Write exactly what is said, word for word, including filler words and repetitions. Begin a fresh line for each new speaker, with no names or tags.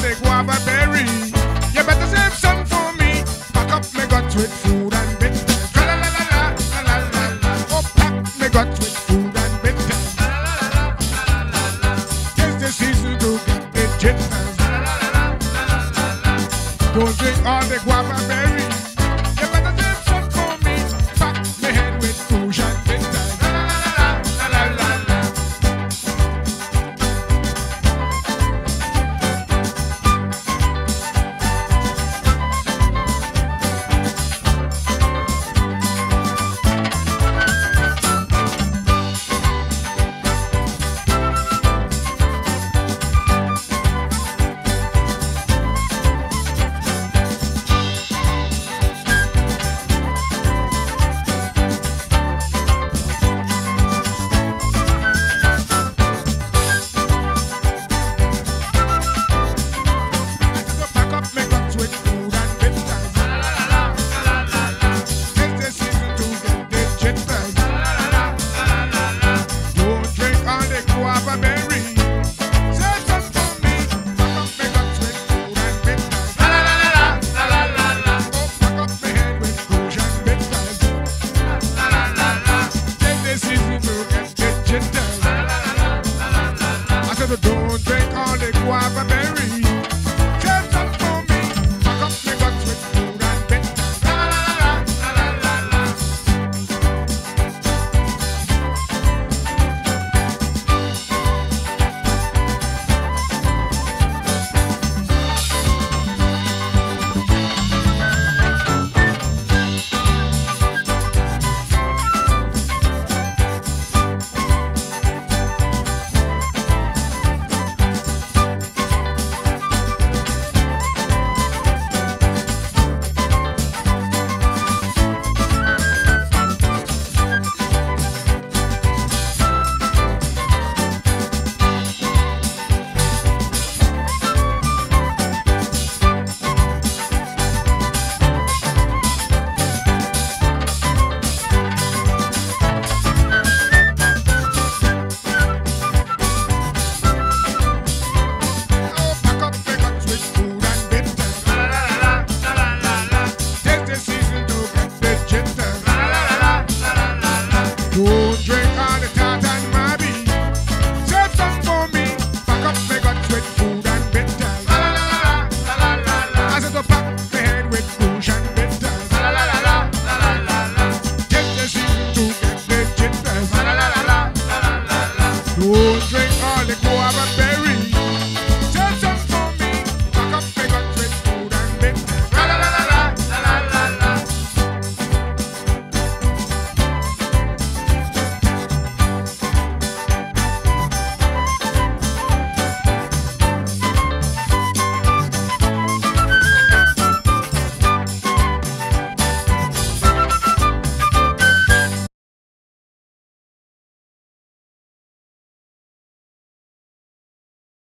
the guava berry. You better save some for me. Pack up me guts with food and bitters. La la la la la la la la. Oh, pack me guts with food and bitters. La la la la la la. Tis the season to get the jitters. La la la la la la. Don't drink all the guava berry.